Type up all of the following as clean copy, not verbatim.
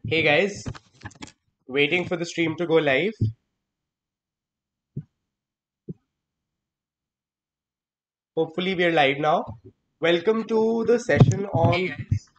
Hey guys, waiting for the stream to go live. Hopefully, we are live now. Welcome to the session on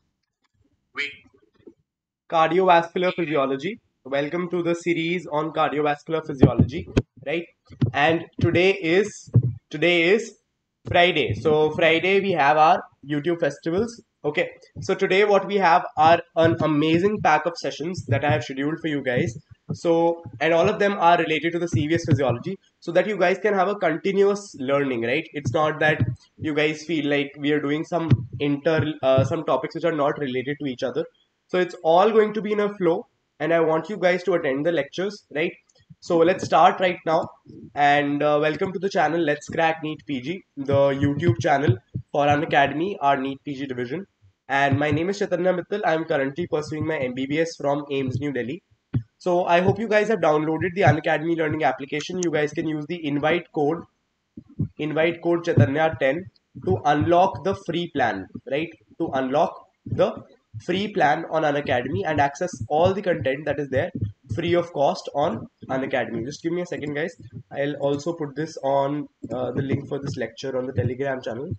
cardiovascular physiology. Welcome to the series on cardiovascular physiology, right? And today is Friday. So Friday we have our YouTube festivals. Okay. So today what we have are an amazing pack of sessions that I have scheduled for you guys. So and all of them are related to the CVS physiology, so that you guys can have a continuous learning, right? It's not that you guys feel like we are doing some topics which are not related to each other. So it's all going to be in a flow, and I want you guys to attend the lectures, right? So let's start right now. And welcome to the channel Let's Crack NEET PG, the YouTube channel for Unacademy, our NEET PG division. And my name is Chaitanya Mittal. I am currently pursuing my MBBS from AIMS New Delhi. So I hope you guys have downloaded the Unacademy Learning application. You guys can use the invite code Chaitanya 10 to unlock the free plan, right? To unlock the free plan on Unacademy and access all the content that is there free of cost on Unacademy. Just give me a second, guys. I'll also put this on the link for this lecture on the Telegram channel.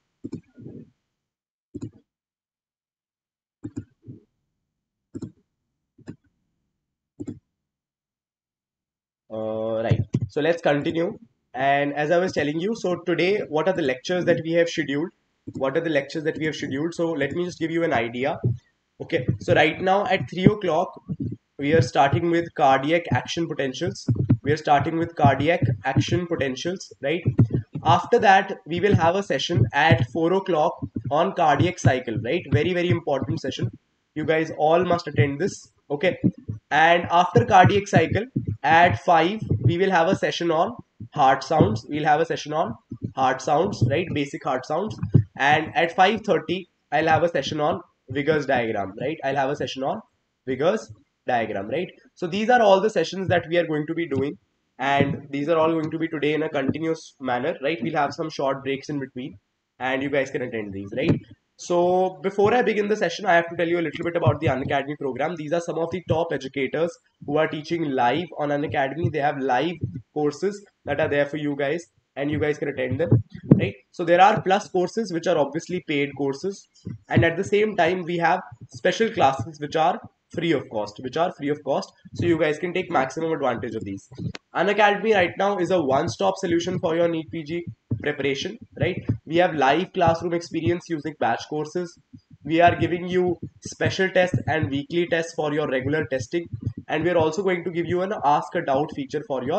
Right. So let's continue. And as I was telling you, so today, what are the lectures that we have scheduled? What are the lectures that we have scheduled? So let me just give you an idea. Okay. So right now at 3 o'clock, we are starting with cardiac action potentials. We are starting with cardiac action potentials, right? After that, we will have a session at 4 o'clock on cardiac cycle, right? Very, very important session. You guys all must attend this, okay? And after cardiac cycle, at 5, we will have a session on heart sounds. We'll have a session on heart sounds, right? Basic heart sounds. And at 5:30, I'll have a session on Vigor's diagram, right? I'll have a session on Vigor's diagram, right? So these are all the sessions that we are going to be doing, and these are all going to be today in a continuous manner, right? We'll have some short breaks in between, and you guys can attend these, right? So before I begin the session, I have to tell you a little bit about the Unacademy program. These are some of the top educators who are teaching live on Unacademy. They have live courses that are there for you guys, and you guys can attend them, right? So there are plus courses which are obviously paid courses, and at the same time we have special classes which are free of cost, so you guys can take maximum advantage of these. Unacademy right now is a one-stop solution for your NEET PG preparation, right? We have live classroom experience using batch courses. We are giving you special tests and weekly tests for your regular testing, and we are also going to give you an ask a doubt feature for your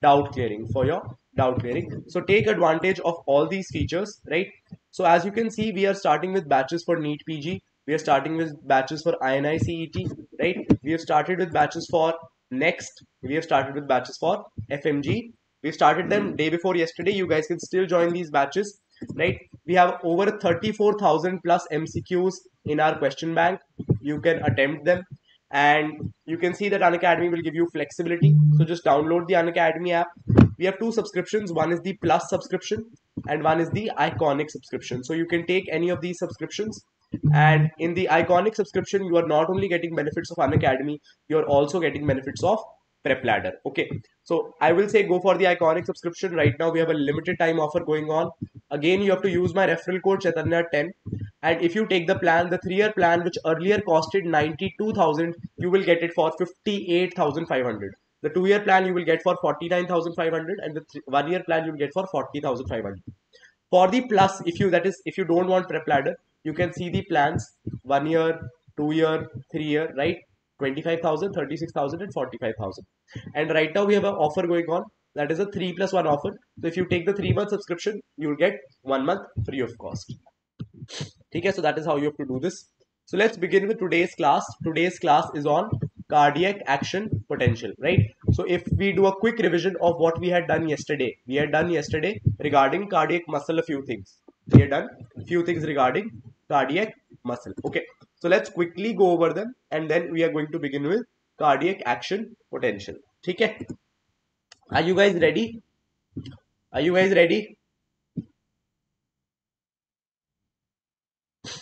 doubt clearing. So take advantage of all these features, right? So as you can see, we are starting with batches for NEET PG. We are starting with batches for INI CET, right? We have started with batches for Next. We have started with batches for FMG. We started them day before yesterday. You guys can still join these batches, right? We have over 34,000 plus MCQs in our question bank. You can attempt them, and you can see that Unacademy will give you flexibility. So just download the Unacademy app. We have two subscriptions. One is the Plus subscription, and one is the Iconic subscription. So you can take any of these subscriptions. And in the Iconic subscription, you are not only getting benefits of Unacademy, you are also getting benefits of Prep Ladder. Okay, so I will say go for the Iconic subscription. Right now we have a limited time offer going on. Again, you have to use my referral code Chaitanya 10, and if you take the plan, the 3-year plan, which earlier costed 92,000, you will get it for 58,500. The 2-year plan you will get for 49,500, and the 1-year plan you will get for 40,500. For the plus, if you don't want Prep Ladder, you can see the plans: 1 year, 2 year, 3 year, right? 25,000, 36,000, and 45,000. And right now we have an offer going on, that is a 3+1 offer. So if you take the 3 month subscription, you'll get 1 month free of cost. Okay, so that is how you have to do this. So let's begin with today's class. Today's class is on cardiac action potential, right? So if we do a quick revision of what we had done yesterday, regarding cardiac muscle a few things. We had done a few things regarding cardiac muscle. Okay, so let's quickly go over them, and then we are going to begin with cardiac action potential. Okay, are you guys ready? Are you guys ready?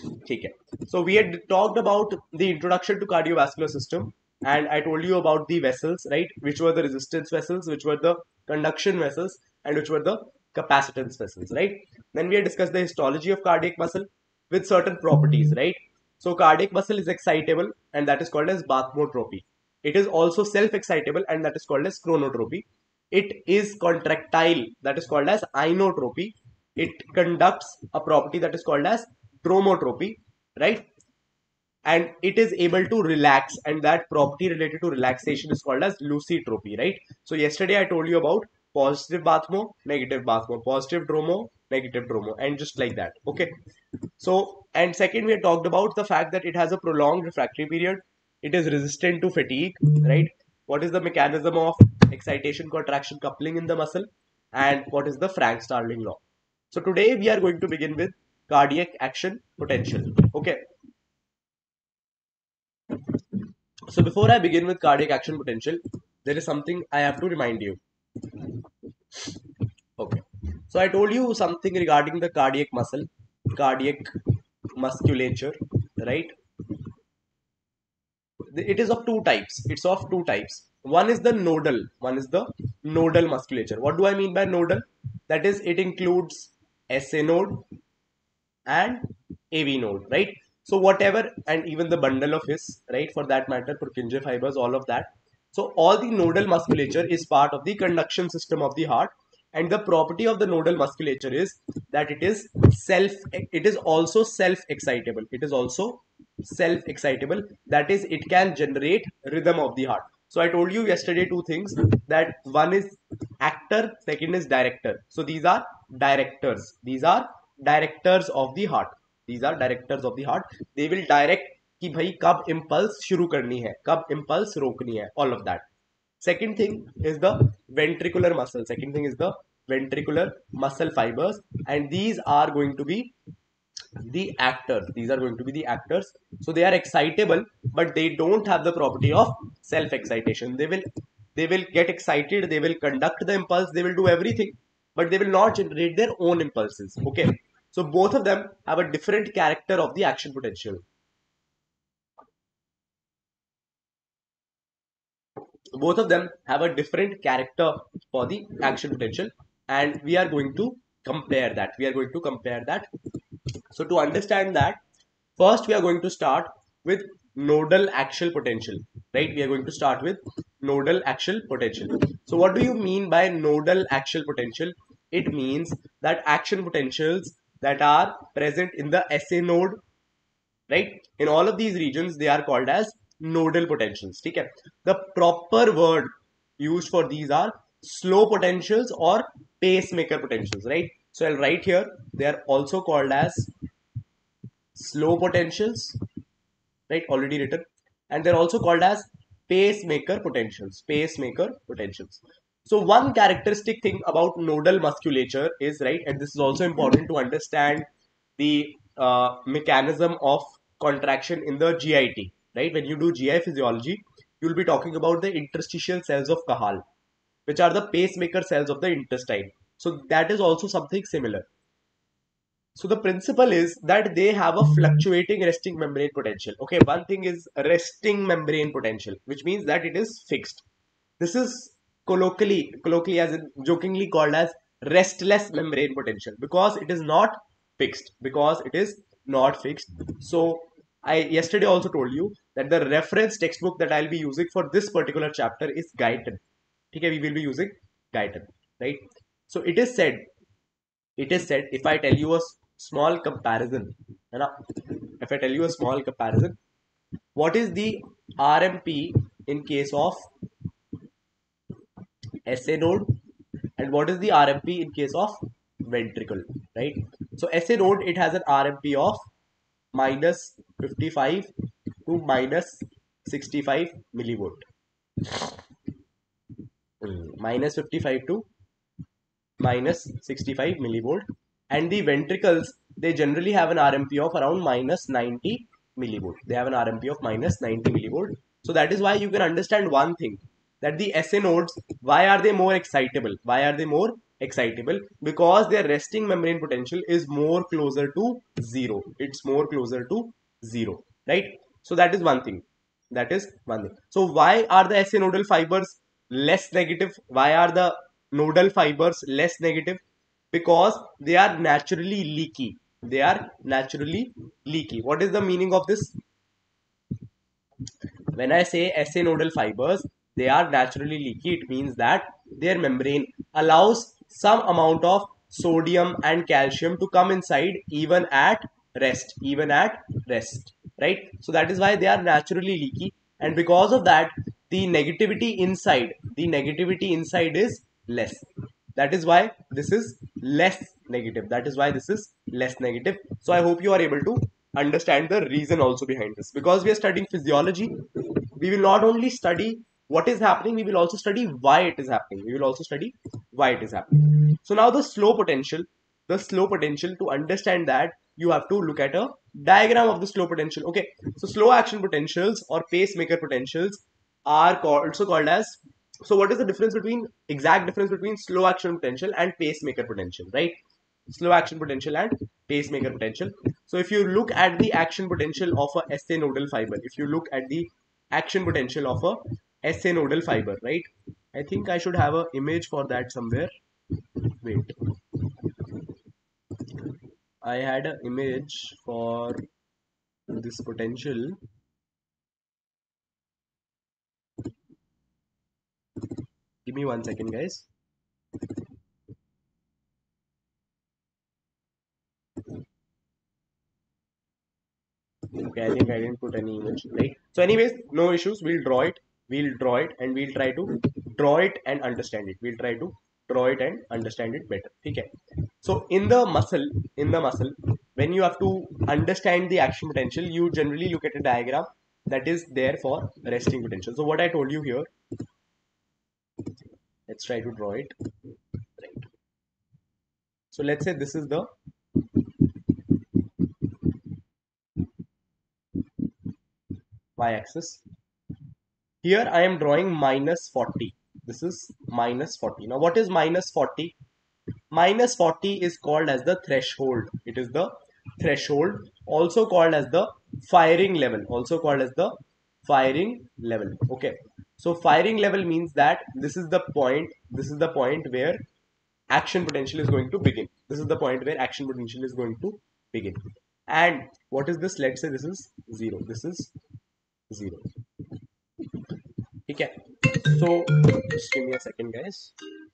ठीक है. So we had talked about the introduction to cardiovascular system, and I told you about the vessels, right? Which were the resistance vessels, which were the conduction vessels, and which were the capacitance vessels, right? Then we had discussed the histology of cardiac muscle with certain properties, right? So cardiac muscle is excitable, and that is called as bathmotropy. It is also self-excitable, and that is called as chronotropy. It is contractile, that is called as inotropy. It conducts a property that is called as dromotropy, right? And it is able to relax, and that property related to relaxation is called as lucitropy, right? So yesterday I told you about positive bathmo, negative bathmo, positive dromo, negative dromo, and just like that. Okay. So, and second, we had talked about the fact that it has a prolonged refractory period. It is resistant to fatigue, right? What is the mechanism of excitation contraction coupling in the muscle, and what is the Frank Starling law? So today we are going to begin with cardiac action potential. Okay. So before I begin with cardiac action potential, there is something I have to remind you. Okay. So I told you something regarding the cardiac muscle, cardiac musculature, right? It is of two types. It's of two types. One is the nodal musculature. What do I mean by nodal? That is, it includes SA node and AV node, right? So whatever, and even the bundle of his, right, for that matter, Purkinje fibers, all of that. So all the nodal musculature is part of the conduction system of the heart, and the property of the nodal musculature is that it is also self-excitable. It is also self-excitable. That is, it can generate rhythm of the heart. So I told you yesterday two things, that one is actor, second is director. So these are directors. These are directors of the heart. These are directors of the heart. They will direct कि भाई कब impulse शुरू करनी है, कब impulse रोकनी है, all of that. Second thing is the ventricular muscle. Second thing is the ventricular muscle fibers, and these are going to be the actors. These are going to be the actors. So they are excitable, but they don't have the property of self excitation. They will get excited, they will conduct the impulse, they will do everything, but they will not generate their own impulses. Okay. So both of them have a different character of the action potential. Both of them have a different character for the action potential, and we are going to compare that. So to understand that, first we are going to start with nodal axial potential, right? We are going to start with nodal axial potential. So what do you mean by nodal axial potential? It means that action potentials that are present in the SA node, right? In all of these regions, they are called as nodal potentials. Okay? The proper word used for these are slow potentials or pacemaker potentials, right? So I'll write here, they are also called as slow potentials, right? Already written. And they're also called as pacemaker potentials. So one characteristic thing about nodal musculature is, right, and this is also important to understand the mechanism of contraction in the GIT, right? When you do GI physiology, you'll be talking about the interstitial cells of Cajal, which are the pacemaker cells of the intestine. So that is also something similar. So the principle is that they have a fluctuating resting membrane potential. Okay, one thing is resting membrane potential, which means that it is fixed. This is colloquially as in jokingly called as restless membrane potential, because it is not fixed. So I yesterday also told you that the reference textbook that I'll be using for this particular chapter is Guyton. Okay, we will be using Guyton, right? So it is said, if I tell you a small comparison, है ना? If I tell you a small comparison, what is the RMP in case of SA node, and what is the RMP in case of ventricle, right? So SA node, it has an RMP of minus 55 to minus 65 millivolt. Minus 55 to minus 65 millivolt, and the ventricles, they generally have an RMP of around minus 90 millivolt. They have an RMP of minus 90 millivolt. So that is why you can understand one thing, that the SA nodes, why are they more excitable? Why are they more excitable because their resting membrane potential is more closer to zero. It's more closer to zero, right? So that is one thing. That is one thing. So why are the SA nodal fibers less negative? Why are the nodal fibers less negative? Because they are naturally leaky. They are naturally leaky. What is the meaning of this? When I say SA nodal fibers, they are naturally leaky. It means that their membrane allows some amount of sodium and calcium to come inside even at rest. Even at rest. Right? So that is why they are naturally leaky. And because of that, the negativity inside is less. That is why this is less negative. That is why this is less negative. So I hope you are able to understand the reason also behind this. Because we are studying physiology, we will not only study what is happening, we will also study why it is happening. We will also study why it is happening. So now the slow potential, to understand that, you have to look at a diagram of the slow potential. Okay, so slow action potentials or pacemaker potentials are also called as, so what is the difference between, exact difference between slow action potential and pacemaker potential, right? Slow action potential and pacemaker potential. So if you look at the action potential of a SA nodal fiber, if you look at the action potential of a SA nodal fiber, right? I think I should have an image for that somewhere. Wait, I had an image for this potential. Give me 1 second, guys. Okay, I think I didn't put any image, right? So, anyways, no issues. We'll draw it. We'll draw it and we'll try to draw it and understand it. We'll try to draw it and understand it better. Okay. So, in the muscle, when you have to understand the action potential, you generally look at a diagram that is there for resting potential. So, what I told you here, let's try to draw it. Right. So, let's say this is the y-axis. Here I am drawing minus 40. This is minus 40. Now, what is minus 40? Minus 40 is called as the threshold. It is the threshold, also called as the firing level. Also called as the firing level. Okay. So firing level means that this is the point. This is the point where action potential is going to begin. This is the point where action potential is going to begin. And what is this? Let's say this is 0. This is 0. Okay. So just give me a second, guys.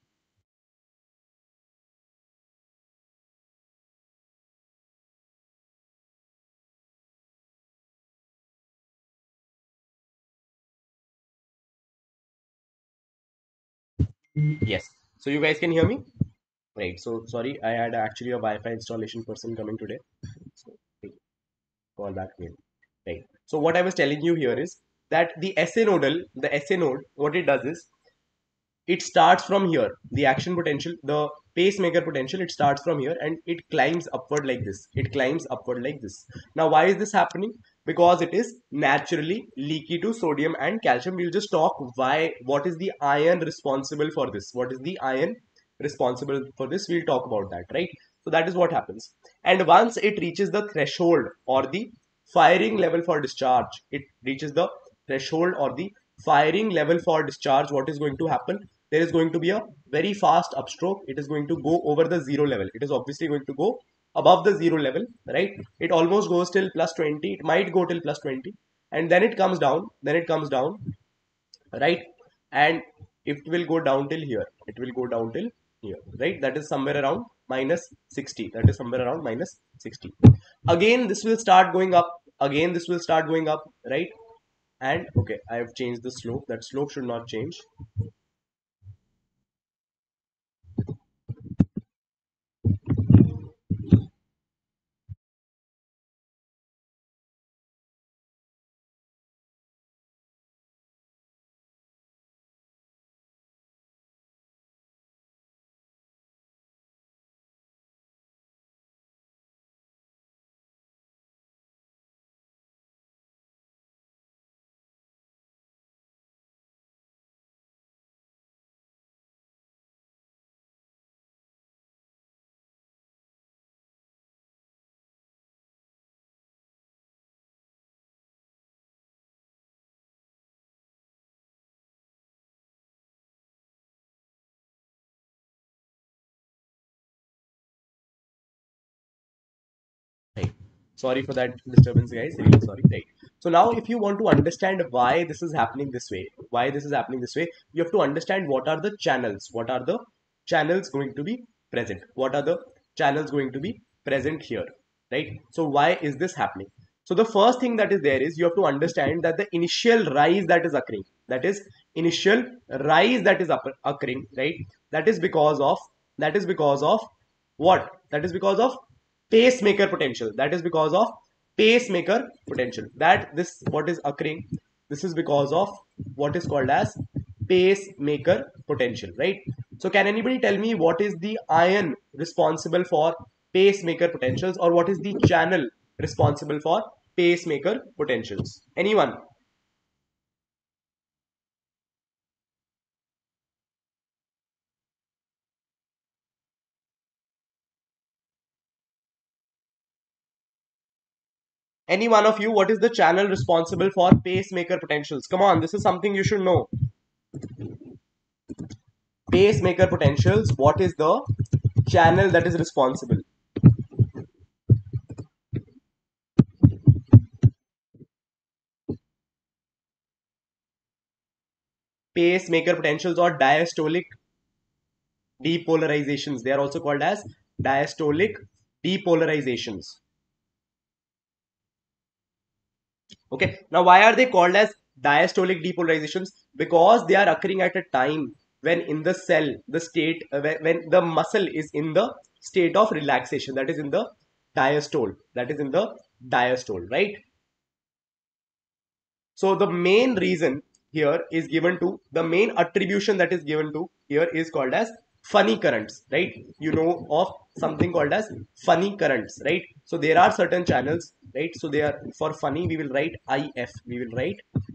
Yes. So you guys can hear me? Right. So sorry, I had actually a Wi-Fi installation person coming today. So call back mail. Right. So what I was telling you here is that the SA node, what it does is it starts from here. The action potential, the pacemaker potential, it starts from here and it climbs upward like this. It climbs upward like this. Now, why is this happening? Because it is naturally leaky to sodium and calcium. We'll just talk why, what is the iron responsible for this? What is the iron responsible for this? We'll talk about that, right? So that is what happens. And once it reaches the threshold or the firing level for discharge, it reaches the threshold or the firing level for discharge, what is going to happen? There is going to be a very fast upstroke. It is going to go over the zero level. It is obviously going to go above the zero level, right? It almost goes till plus 20. It might go till plus 20. And then it comes down. Then it comes down, right? And it will go down till here. It will go down till here, right? That is somewhere around minus 60. That is somewhere around minus 60. Again, this will start going up. Again, this will start going up, right? And okay, I have changed the slope. That slope should not change. Sorry for that disturbance, guys. Really sorry. Right. So now, if you want to understand why this is happening this way, you have to understand what are the channels. What are the channels going to be present? What are the channels going to be present here? Right. So why is this happening? So the first thing that is there is you have to understand that the initial rise that is occurring, that is initial rise that is occurring, right? That is because of what? That is because of pacemaker potential. That is because of pacemaker potential. That this what is occurring. This is because of what is called as pacemaker potential, right? So can anybody tell me what is the ion responsible for pacemaker potentials, or what is the channel responsible for pacemaker potentials? Anyone? Any one of you, what is the channel responsible for pacemaker potentials? Come on, this is something you should know. Pacemaker potentials, what is the channel that is responsible? Pacemaker potentials or diastolic depolarizations. They are also called as diastolic depolarizations. Okay. Now, why are they called as diastolic depolarizations? Because they are occurring at a time when in the cell, the state, when the muscle is in the state of relaxation. That is in the diastole. That is in the diastole, right? So the main reason here is given to, the main attribution that is given to here is called as funny currents, right? You know of something called as funny currents, right? So there are certain channels, right? So they are for funny, we will write IF. We will write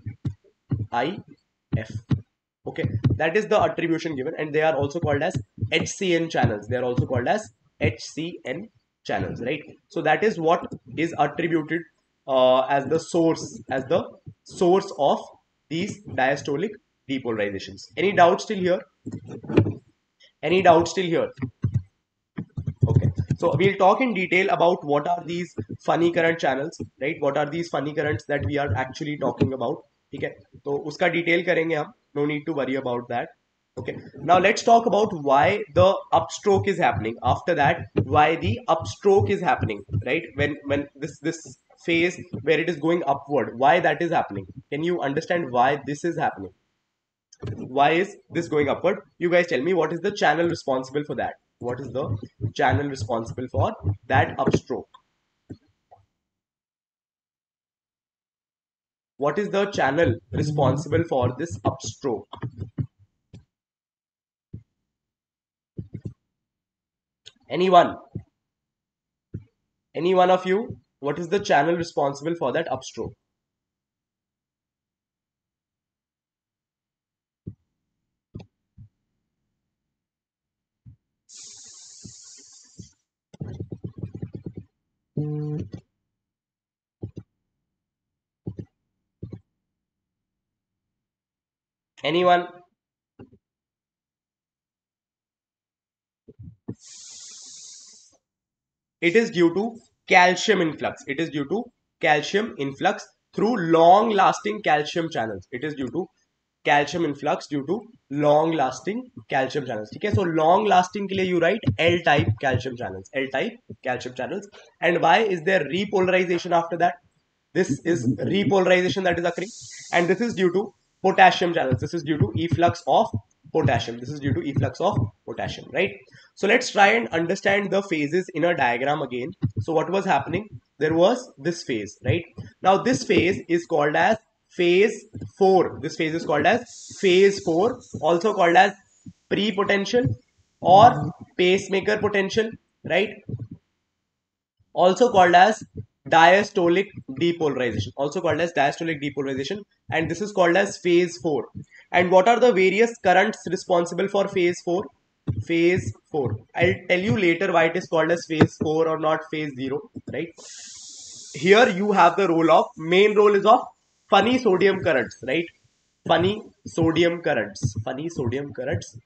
IF. Okay, that is the attribution given, and they are also called as HCN channels. They are also called as HCN channels, right? So that is what is attributed as the source of these diastolic depolarizations. Any doubts still here? Any doubts still here? Okay, so we'll talk in detail about what are these funny current channels, right? What are these funny currents that we are actually talking about? ठीक है, तो उसका detail करेंगे हम. No need to worry about that. Okay, now let's talk about why the upstroke is happening. After that, why the upstroke is happening, right? When this phase where it is going upward, why that is happening? Can you understand why this is happening? Why is this going upward? You guys tell me, what is the channel responsible for that? What is the channel responsible for that upstroke? What is the channel responsible for this upstroke? Anyone? Any one of you? What is the channel responsible for that upstroke? Anyone? It is due to calcium influx. It is due to calcium influx through long lasting calcium channels. It is due to calcium influx due to long lasting calcium channels. Okay, so long lasting के लिए you write L type calcium channels. L type calcium channels. And why is there repolarization after that? This is repolarization that is occurring, and this is due to potassium channels. This is due to efflux of potassium. This is due to efflux of potassium, right? So let's try and understand the phases in a diagram again. So what was happening? There was this phase, right? Now this phase is called as phase 4. This phase is called as phase 4, also called as pre-potential or pacemaker potential, right? Also called as diastolic depolarization, and this is called as phase 4. And what are the various currents responsible for phase 4? Phase 4, I'll tell you later why it is called as phase 4 or not phase 0, right? Here you have the main role is of funny sodium currents, right? Funny sodium currents,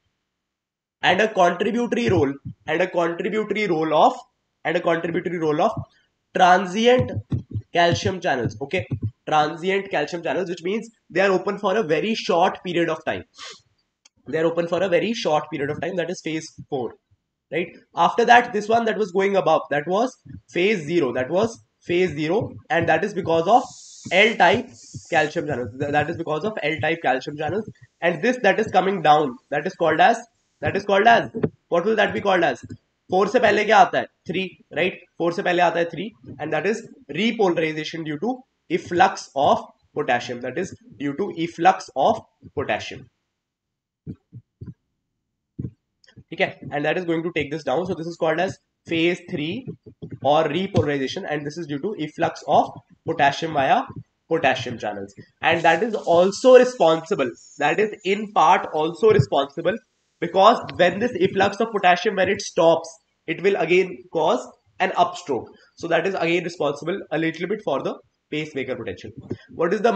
and a contributory role of transient calcium channels. Okay, transient calcium channels, which means they are open for a very short period of time. They are open for a very short period of time. That is phase 4, right? After that, this one that was going above, that was phase 0. That was phase 0, and that is because of L-type calcium channels. That is because of L-type calcium channels. And this that is coming down, that is called as what will that be called as? 4 से पहले क्या आता है? 3, right? 4 से पहले आता है 3, and that is repolarization due to efflux of potassium. That is due to efflux of potassium. Okay, and that is going to take this down. So this is called as phase 3 or repolarization, and this is due to efflux of potassium via potassium channels. And that is also responsible, that is in part also responsible, because when this efflux of potassium, when it stops, it will again cause an upstroke. So that is again responsible a little bit for the pacemaker potential. What is the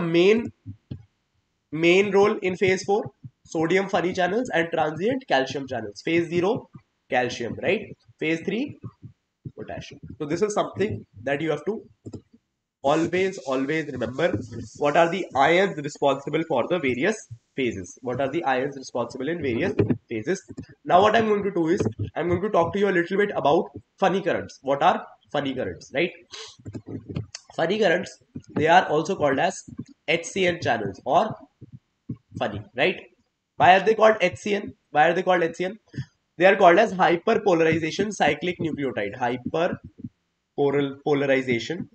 main role in phase 4? Sodium funny channels and transient calcium channels. Phase 0 calcium, right? Phase 3 potassium. So this is something that you have to always remember. What are the ions responsible for the various phases? What are the ions responsible in various phases? Now what I'm going to do is I'm going to talk to you a little bit about funny currents. What are funny currents, right? Funny currents, they are also called as HCN channels or funny, right? Why are they called HCN? Why are they called HCN? They are called as hyperpolarization cyclic nucleotide. Hyperpolarization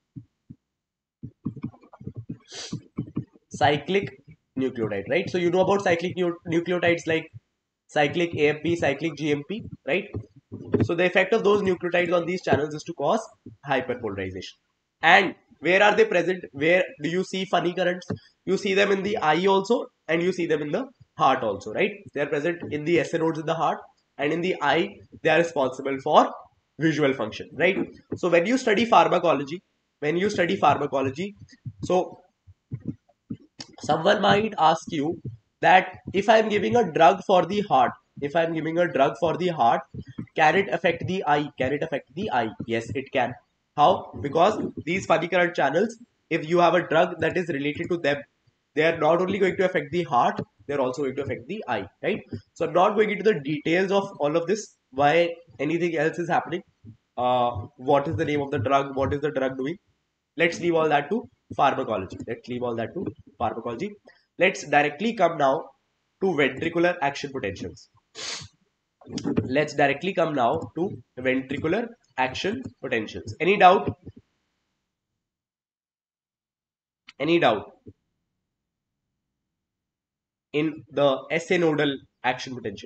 cyclic nucleotide, right? So you know about cyclic nucleotides like cyclic AMP, cyclic GMP, right? So the effect of those nucleotides on these channels is to cause hyperpolarization. And where are they present? Where do you see funny currents? You see them in the eye also, and you see them in the heart also, right? They are present in the SA nodes in the heart, and in the eye, they are responsible for visual function, right? So when you study pharmacology, so someone might ask you that if I'm giving a drug for the heart, if I'm giving a drug for the heart, can it affect the eye? Can it affect the eye? Yes, it can. How? Because these funny current channels, if you have a drug that is related to them, they are not only going to affect the heart, they're also going to affect the eye, right? So I'm not going into the details of all of this, why anything else is happening, what is the name of the drug, what is the drug doing. Let's leave all that to pharmacology. Let's leave all that to pharmacology. Let's directly come now to ventricular action potentials. Let's directly come now to ventricular action potentials. Any doubt? Any doubt in the SA nodal action potential?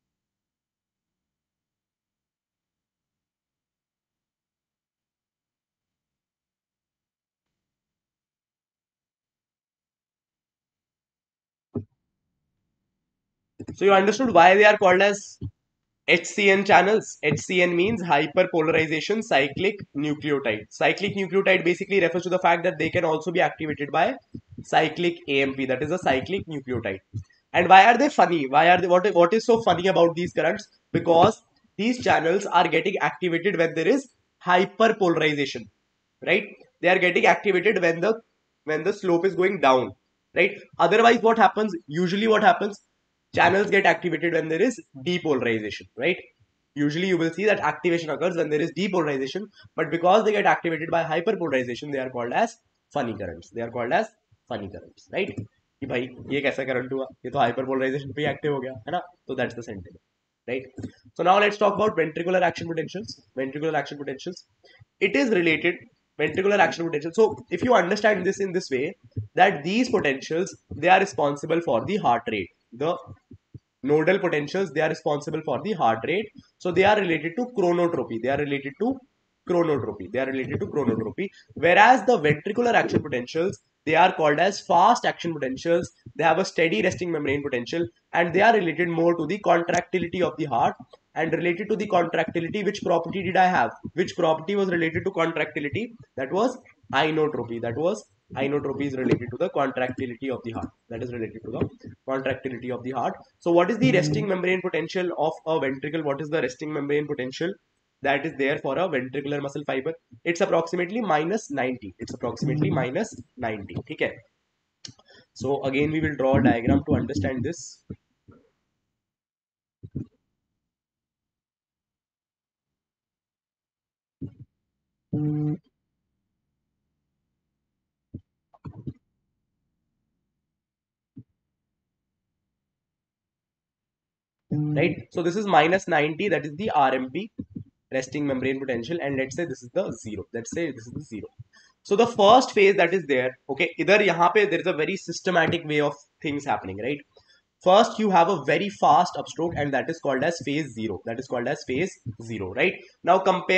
So you understood why they are called as HCN channels. HCN means hyperpolarization cyclic nucleotide. Cyclic nucleotide basically refers to the fact that they can also be activated by cyclic AMP, that is a cyclic nucleotide. And why are they funny? Why are they what is so funny about these currents? Because these channels are getting activated when there is hyperpolarization, right? They are getting activated when the slope is going down, right? Otherwise, what happens? Usually, what happens? Channels get activated when there is depolarization, right? Usually you will see that activation occurs when there is depolarization, but because they get activated by hyperpolarization, they are called as funny currents. They are called as funny currents, right? कि भाई ये कैसा current हुआ, ये तो hyperpolarization पे active हो गया है ना, तो that's the sentiment, right? So now let's talk about ventricular action potentials. Ventricular action potentials, it is related, ventricular action potential. So if you understand this in this way, that these potentials, they are responsible for the heart rate. The nodal potentials, they are responsible for the heart rate. So they are related to chronotropy. They are related to chronotropy. Whereas the ventricular action potentials, they are called as fast action potentials. They have a steady resting membrane potential, and they are related more to the contractility of the heart. And related to the contractility, which property did I have? Which property was related to contractility? That was inotropy. Inotropy is related to the contractility of the heart. That is related to the contractility of the heart. So what is the resting membrane potential of a ventricle? What is the resting membrane potential? that is there for a ventricular muscle fiber. It's approximately minus 90. It's approximately minus 90. Okay. So again, we will draw a diagram to understand this. Right. So this is minus 90. That is the RMP, resting membrane potential, and let's say this is the zero. Let's say this is the zero. So the first phase that is there, okay, either यहाँ पे there is a very systematic way of things happening, right? First, you have a very fast upstroke, and that is called as phase zero. That is called as phase zero, right? Now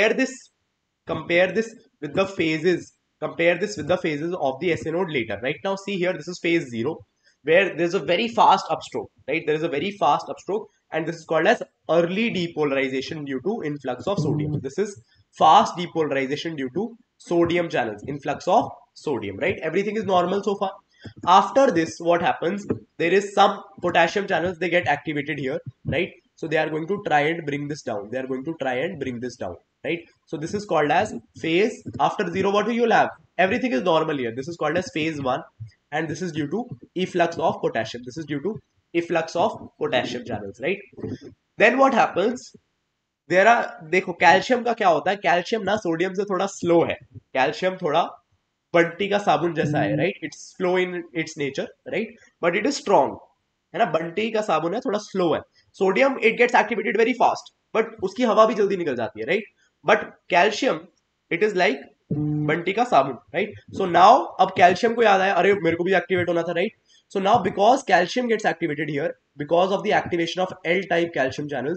compare this with the phases. Compare this with the phases of the SA node later. Right now, see here, this is phase zero, where there's a very fast upstroke, right? There is a very fast upstroke, and this is called as early depolarization due to influx of sodium. This is fast depolarization due to sodium channels, influx of sodium, right? Everything is normal so far. After this, what happens? There is some potassium channels, they get activated here, right? So they are going to try and bring this down. They are going to try and bring this down, right? So this is called as phase. After zero, what you will have? Everything is normal here. This is called as phase one, and this is due to efflux of potassium. This is due to efflux of potassium channels, right? Then what happens? There are देखो calcium का क्या होता है, calcium ना sodium से थोड़ा slow है, calcium थोड़ा बंटी का साबुन जैसा है, right? It's slow in its nature, right, but it is strong, है ना? बंटी का साबुन है, थोड़ा स्लो है. Sodium it gets activated very fast, but उसकी हवा भी जल्दी निकल जाती है, right? But calcium it is like Bunty का साबुन, राइट? सो नाउ अब कैल्शियम को याद आया, अरे मेरे को भी एक्टिवेट होना था, right? So now because calcium gets activated here, because of the activation of L-type calcium channels,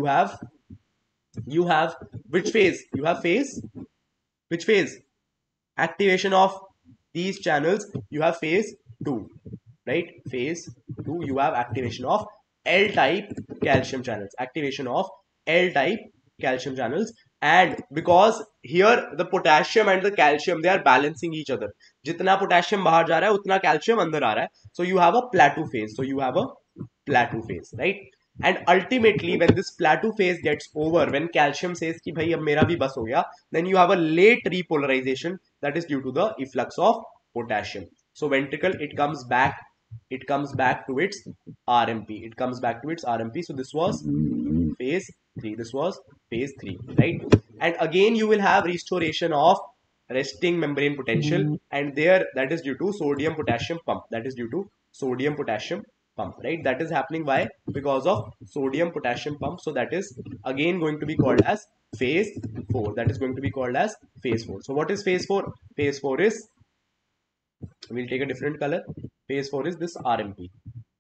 you have which phase? You have phase, which phase? Activation of these channels, you have phase 2, right? Phase 2, you have activation of L-type calcium channels, activation of L-type calcium channels. And because here the potassium and the calcium, they are balancing each other. जितना potassium बाहर जा रहा है उतना calcium अंदर आ रहा है. So you have a plateau phase. So you have a plateau phase, right? And ultimately when this plateau phase gets over, when calcium says कि भाई अब मेरा भी बस हो गया, then you have a late repolarization that is due to the efflux of potassium. So ventricle, it comes back to its RMP. It comes back to its RMP. So this was phase 3. This was phase 3, right? And again you will have restoration of resting membrane potential, and there that is due to sodium potassium pump. That is due to sodium potassium pump, right? That is happening why? Because of sodium potassium pump. So that is again going to be called as phase 4. That is going to be called as phase 4. So what is phase 4? Phase 4 is, we'll take a different color. Phase 4 is this RMP.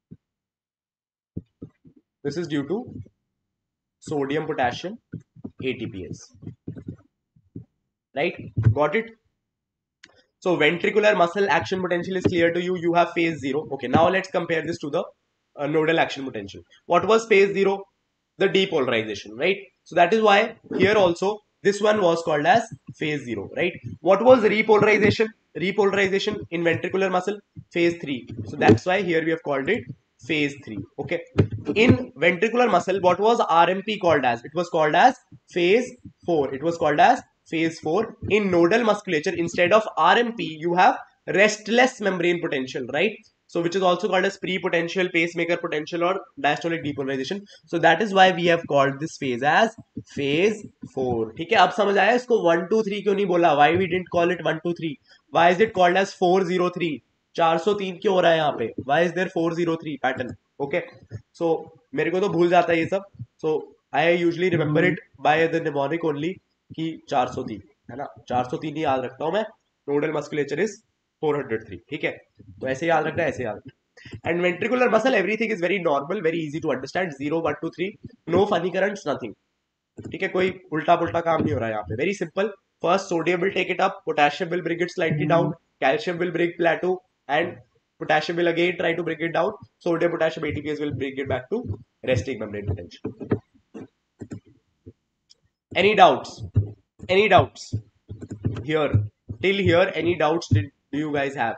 This is due to sodium potassium ATPase, right? Got it? So ventricular muscle action potential is clear to you. You have phase 0. Okay, now let's compare this to the nodal action potential. What was phase 0? The depolarization, right? So that is why here also this one was called as phase 0, right? What was repolarization? Repolarization in ventricular muscle, phase 3. So that's why here we have called it phase 3. Okay. In ventricular muscle, what was RMP called as? It was called as phase 4. It was called as phase 4. In nodal musculature, instead of RMP, you have restless membrane potential, right? So which is also called as pre-potential, pacemaker potential, or diastolic depolarization. So that is why we have called this phase as phase 4. ठीक है, अब समझ आया इसको 1 2 3 क्यों नहीं बोला? Why we didn't call it 1 2 3? Why is it called as 403? 403 क्यों हो रहा है यहाँ पे? Why is there 403 pattern? Okay, so मेरे को तो भूल जाता है ये सब. So I usually remember it by the mnemonic only कि 403 है ना, 403 ही याद रखता हूँ मैं. Nodal musculature is 403. ठीक है, तो ऐसे याद रखना है, ऐसे याद रखना. And ventricular muscle everything is very normal, very easy to understand. 0 1 2 3, no funny currents, nothing. ठीक है, कोई उल्टा पुल्टा काम नहीं हो रहा है यहाँ पे. Very simple. First sodium will take it up, potassium will bring it slightly down, calcium will bring plateau, and potassium will again try to bring it down. Sodium potassium ATPase will bring it back to resting membrane potential. Any doubts? Any doubts here? Till here, any doubts do you guys have?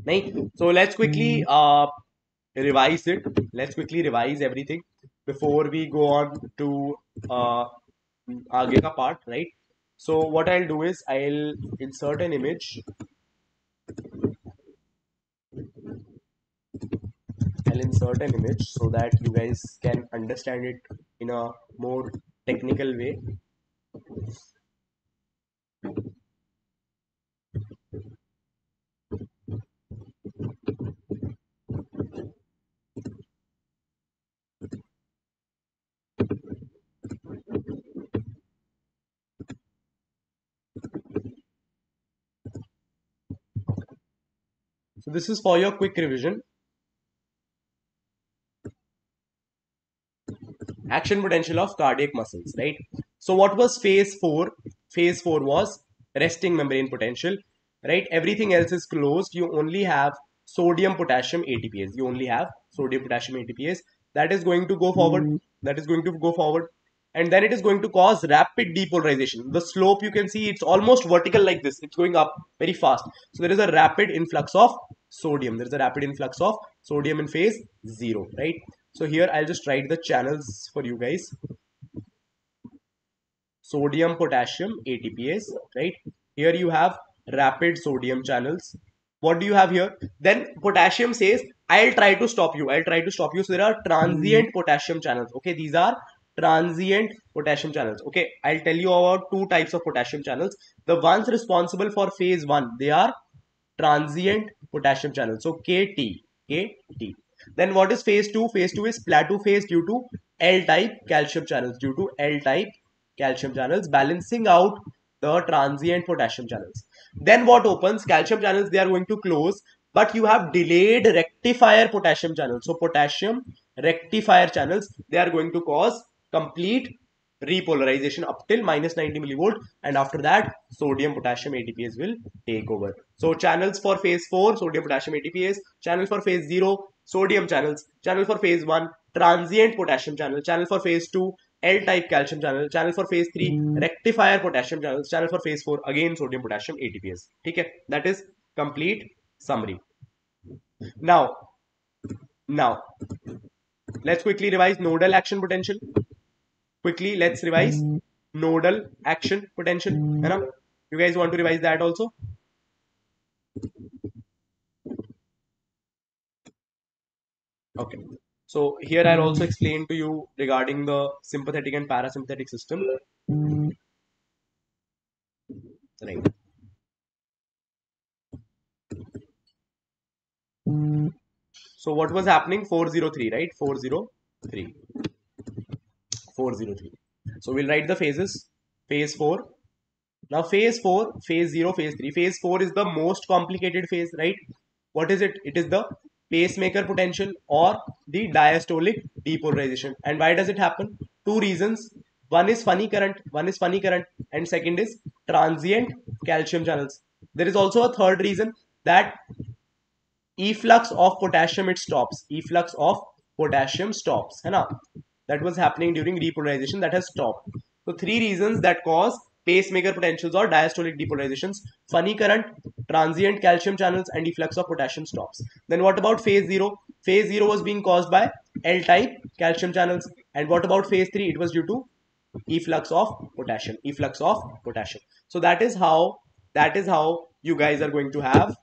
Right? So let's quickly revise it. Let's quickly revise everything before we go on to uh, आगे का part, right? So what I'll do is I'll insert an image. I'll insert an image so that you guys can understand it in a more technical way. So this is for your quick revision. Action potential of cardiac muscles, right? So what was phase 4? Phase 4 was resting membrane potential, right? Everything else is closed. You only have sodium potassium ATPase. You only have sodium potassium ATPase. That is going to go forward. That is going to go forward. And then it is going to cause rapid depolarization. The slope you can see, it's almost vertical like this. It's going up very fast. So there is a rapid influx of sodium. There is a rapid influx of sodium in phase 0, right? So here I'll just write the channels for you guys. Sodium potassium ATPase, right? Here you have rapid sodium channels. What do you have here? Then potassium says, I'll try to stop you. I'll try to stop you. So there are transient potassium channels. Okay, these are transient potassium channels. Okay, I'll tell you about two types of potassium channels. The ones responsible for phase 1, they are transient potassium channels. So KT. Then what is phase 2? Phase 2 is plateau phase due to L-type calcium channels. Due to L-type calcium channels, balancing out the transient potassium channels. Then what opens? Calcium channels, they are going to close, but you have delayed rectifier potassium channels. So potassium rectifier channels, they are going to cause complete repolarization up till minus 90 millivolt, and after that sodium potassium ATPase will take over. So channels for phase 4, sodium potassium ATPase. Channel for phase 0, sodium channels. Channel for phase 1, transient potassium channel. Channel for phase 2, L-type calcium channel. Channel for phase 3, rectifier potassium channels. Channel for phase 4, again sodium potassium ATPase. Okay, that is complete summary. Now let's quickly revise nodal action potential. Quickly let's revise nodal action potential. You guys want to revise that also? Okay, so here I'll also explain to you regarding the sympathetic and parasympathetic system, right? So what was happening? 403, right? 403. 403. So we'll write the phases. Phase 4. Now phase 4, phase 0, phase 3. Phase 4 is the most complicated phase, right? What is it? It is the pacemaker potential or the diastolic depolarization. And why does it happen? Two reasons. One is funny current, and second is transient calcium channels. There is also a third reason, that efflux of potassium, it stops. Efflux of potassium stops. है ना? That was happening during repolarization, that has stopped. So three reasons that cause pacemaker potentials or diastolic depolarizations: funny current, transient calcium channels, and efflux of potassium stops. Then what about phase 0? Phase 0 was being caused by L-type calcium channels. And what about phase 3? It was due to efflux of potassium. Efflux of potassium. So that is how you guys are going to have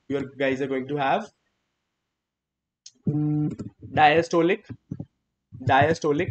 diastolic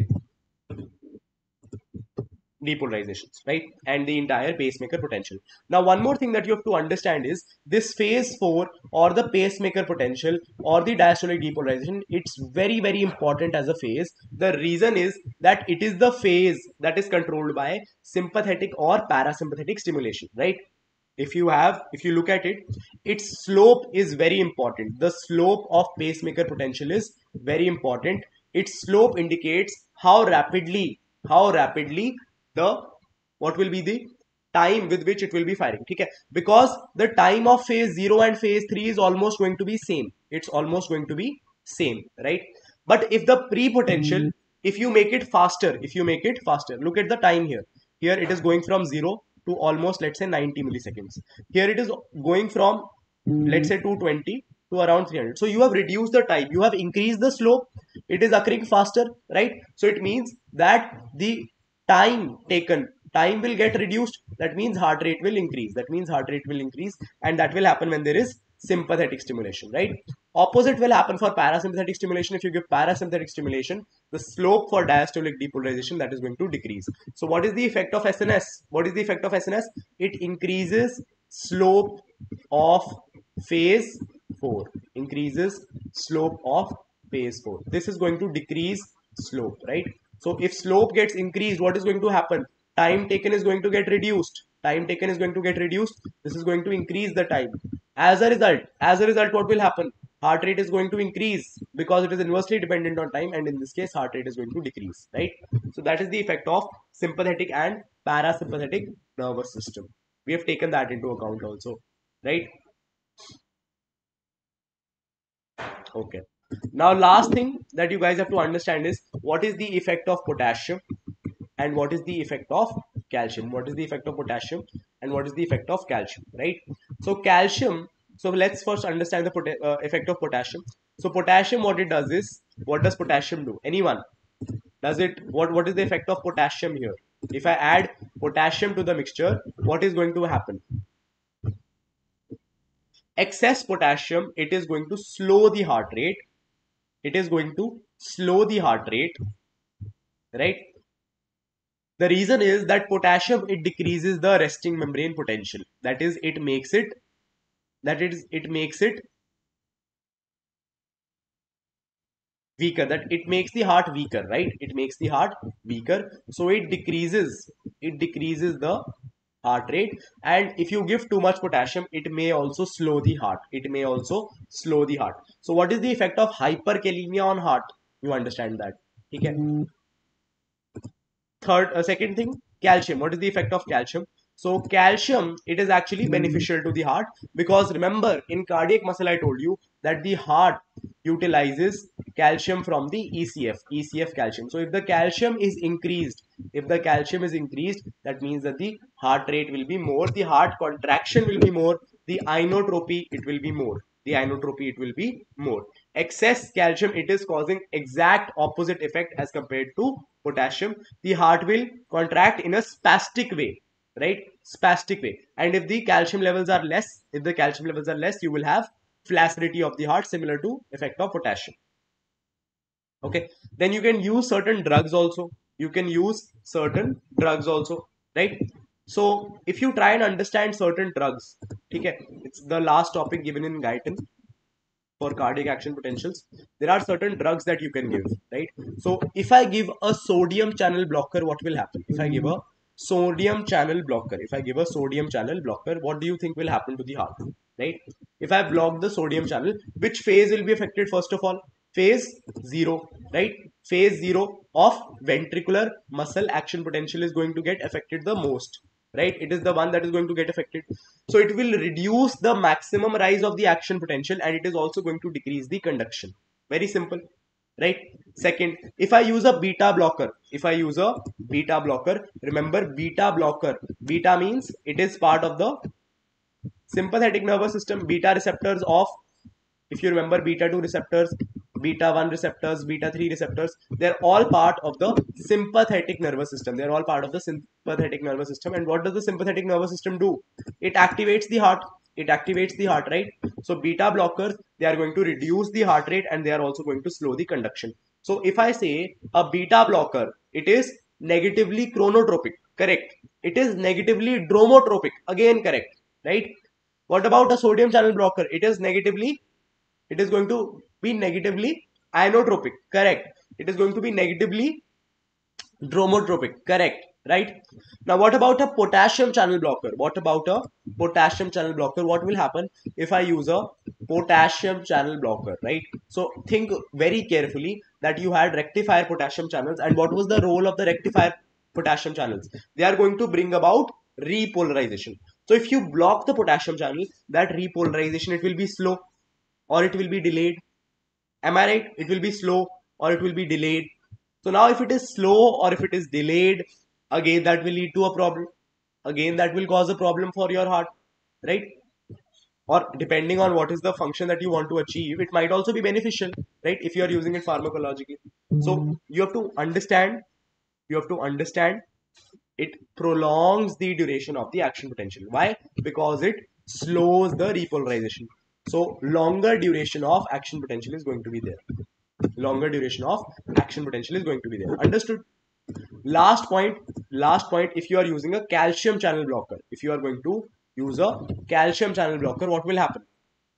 depolarizations, right? And the entire pacemaker potential. Now one more thing that you have to understand is this phase 4 or the pacemaker potential or the diastolic depolarization, it's very very important as a phase. The reason is that it is the phase that is controlled by sympathetic or parasympathetic stimulation, right? If you look at it, its slope is very important. The slope of pacemaker potential is very important. Its slope indicates how rapidly the what will be the time with which it will be firing. Okay, because the time of phase 0 and phase 3 is almost going to be same. It's almost going to be same, right? But if the pre-potential, if you make it faster, look at the time here. Here it is going from 0 to almost, let's say, 90 milliseconds. Here it is going from, let's say, 220 to around 300. So you have reduced the time, you have increased the slope, it is occurring faster, right? So it means that the time will get reduced, that means heart rate will increase, and that will happen when there is sympathetic stimulation, right? Opposite will happen for parasympathetic stimulation. If you give parasympathetic stimulation, the slope for diastolic depolarization, that is going to decrease. So what is the effect of SNS? It increases slope of phase 4. This is going to decrease slope, right? So if slope gets increased, what is going to happen? Time taken is going to get reduced. This is going to increase the time. As a result, what will happen? Heart rate is going to increase because it is inversely dependent on time, and in this case, heart rate is going to decrease, right? So that is the effect of sympathetic and parasympathetic nervous system. We have taken that into account also, right? Okay. Now, last thing that you guys have to understand is what is the effect of potassium and what is the effect of calcium. Right? So calcium. So let's first understand the effect of potassium. So potassium, what it does is, what does potassium do? Anyone? Does it? What is the effect of potassium here? If I add potassium to the mixture, what is going to happen? Excess potassium, it is going to slow the heart rate. Right? The reason is that potassium, it decreases the resting membrane potential. That is, it makes it weaker. That it makes the heart weaker, right? So it decreases the heart rate. And if you give too much potassium, it may also slow the heart. So what is the effect of hyperkalemia on heart? You understand that? Okay. Second thing, calcium. What is the effect of calcium? So calcium, it is actually beneficial to the heart, because remember, in cardiac muscle I told you that the heart utilizes calcium from the ECF calcium. So if the calcium is increased, that means that the heart rate will be more, the heart contraction will be more, the inotropy it will be more. Excess calcium, it is causing exact opposite effect as compared to potassium. The heart will contract in a spastic way, right? And if the calcium levels are less, you will have flaccidity of the heart, similar to effect of potassium. Okay. Then you can use certain drugs also. Right? So if you try and understand certain drugs, okay, it's the last topic given in Guyton for cardiac action potentials. There are certain drugs that you can give, right? So if I give a sodium channel blocker, what will happen? If I give a sodium channel blocker, what do you think will happen to the heart? Right? If I block the sodium channel, which phase will be affected first of all? Phase 0, right? Phase 0 of ventricular muscle action potential is going to get affected the most, right? It is the one that is going to get affected. So it will reduce the maximum rise of the action potential, and it is also going to decrease the conduction. Very simple, right? Second, if I use a beta blocker, remember beta means it is part of the sympathetic nervous system. Beta receptors of, if you remember, beta 2 receptors, beta 1 receptors, beta 3 receptors, they're all part of the sympathetic nervous system. And what does the sympathetic nervous system do? It activates the heart. Right? So beta blockers, they are going to reduce the heart rate, and they are also going to slow the conduction. So if I say a beta blocker, it is negatively chronotropic, correct? It is negatively dromotropic, again correct, right? What about a sodium channel blocker? It is going to be negatively inotropic, correct? It is going to be negatively dromotropic, correct? Right? Now what about a potassium channel blocker? What will happen if I use a potassium channel blocker, right? So think very carefully that you had rectifier potassium channels, and what was the role of the rectifier potassium channels? They are going to bring about repolarization. So if you block the potassium channel, that repolarization, it will be slow or it will be delayed. Am I right? It will be slow or it will be delayed. So now if it is slow or if it is delayed, again that will lead to a problem. Again that will cause a problem for your heart, right? or depending on what is the function that you want to achieve, it might also be beneficial, right, if you are using it pharmacologically. So you have to understand it prolongs the duration of the action potential. Why? Because it slows the repolarization. So longer duration of action potential is going to be there. Longer duration of action potential is going to be there. Understood? Last point, if you are using a calcium channel blocker, if you are going to use a calcium channel blocker, what will happen?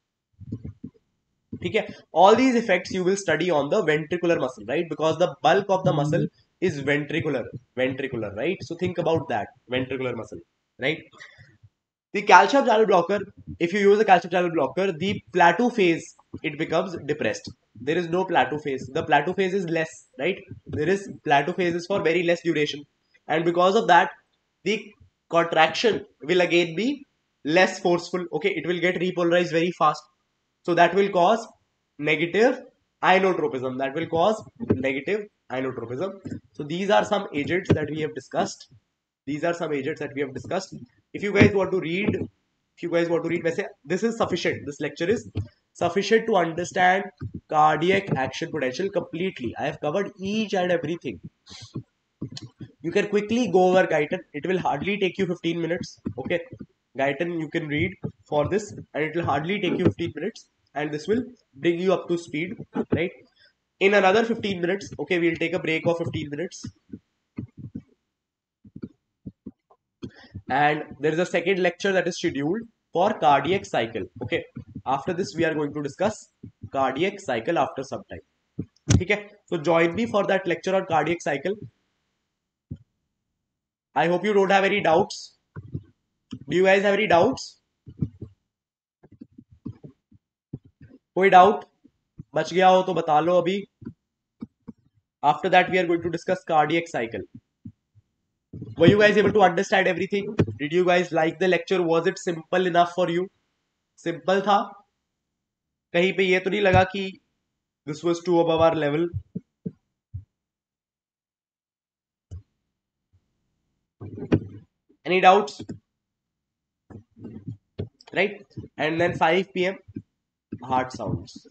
Okay, all these effects you will study on the ventricular muscle, right? Because the bulk of the muscle is ventricular, right? So think about that, ventricular muscle, right? The calcium channel blocker, if you use a calcium channel blocker, the plateau phase, it becomes depressed. There is no plateau phase. The plateau phase is less, right? There is plateau phases for very less duration. And because of that, the contraction will again be less forceful. Okay, it will get repolarized very fast. So that will cause negative inotropism. That will cause negative inotropism. So these are some agents that we have discussed. If you guys want to read, this is sufficient. This lecture is sufficient to understand cardiac action potential completely. I have covered each and everything. You can quickly go over Guyton. It will hardly take you 15 minutes. Okay, Guyton you can read for this, and it will hardly take you 15 minutes, and this will bring you up to speed, right? In another 15 minutes, okay, we'll take a break of 15 minutes, and there is a second lecture that is scheduled for cardiac cycle. Okay, after this we are going to discuss cardiac cycle after some time. Okay, so join me for that lecture on cardiac cycle. I hope you don't have any doubts. Do you guys have any doubts? कोई doubt बच गया हो तो बता लो अभी. After that we are going to discuss cardiac cycle. Were you guys able to understand everything? Did you guys like the lecture? Was it simple enough for you? Simple था? कहीं पे ये तो नहीं लगा कि this was too above our level? Any doubts? Right? And then 5 p.m. heart sounds.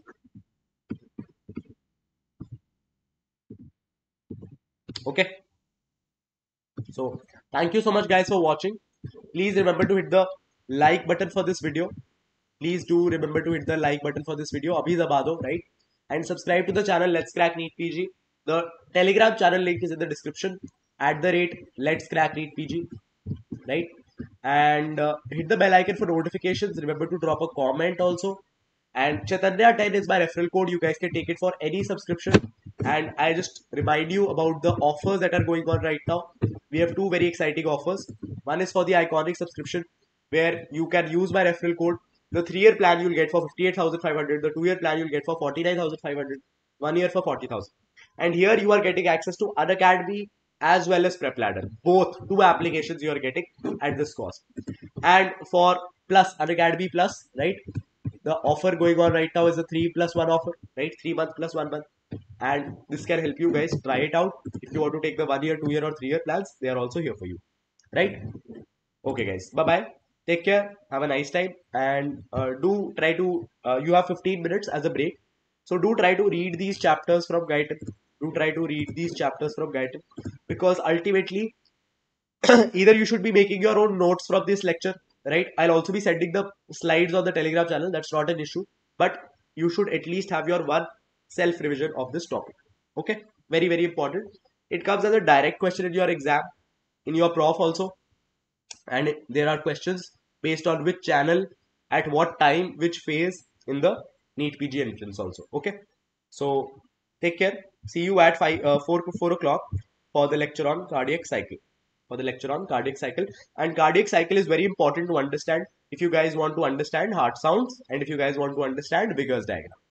Okay. So thank you so much guys for watching. Please remember to hit the like button for this video. Please do remember to hit the like button for this video. Abhi daba do, right? And subscribe to the channel Let's Crack NEET PG. The Telegram channel link is in the description. @ Let's Crack NEET PG, right? And hit the bell icon for notifications. Remember to drop a comment also. And Chaitanya 10 is my referral code. You guys can take it for any subscription. And I just remind you about the offers that are going on right now. We have two very exciting offers. One is for the iconic subscription, where you can use my referral code. The 3-year plan you'll get for 58,500. The 2-year plan you'll get for 49,500. 1 year for 40,000. And here you are getting access to Unacademy as well as Prep Ladder. Both two applications you are getting at this cost. And for Plus, Unacademy Plus, right? The offer going on right now is a 3+1 offer, right? 3 month plus 1 month. And this can help you guys try it out. If you want to take the 1 year, 2 year, or 3 year plans, they are also here for you, right? Okay, guys. Bye bye. Take care. Have a nice time. And do try to, you have 15 minutes as a break. So do try to read these chapters from Guyton. Because ultimately, either you should be making your own notes from this lecture, right? I'll also be sending the slides on the Telegram channel. That's not an issue. But you should at least have your one self revision of this topic. Okay? Very, very important. It comes as a direct question in your exam, in your prof also. And there are questions based on which channel, at what time, which phase in the NEET PG entrance also. Okay? So take care. See you at 4 o'clock for the lecture on cardiac cycle. And cardiac cycle is very important to understand if you guys want to understand heart sounds and if you guys want to understand Bigger's diagram.